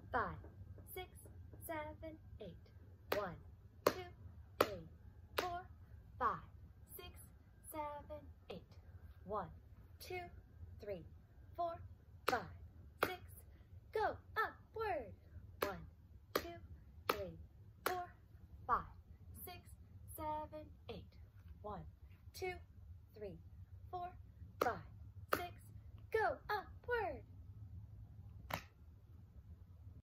5, 6, 7, 8. 1, 2, 3, 4, 5, 6, 7, 8. 1, 2, 3, 4, 5, 6. Go upward. 1, 2, 3, 4, 5, 6, 7, 8. 1, 2, 3, 4, 5.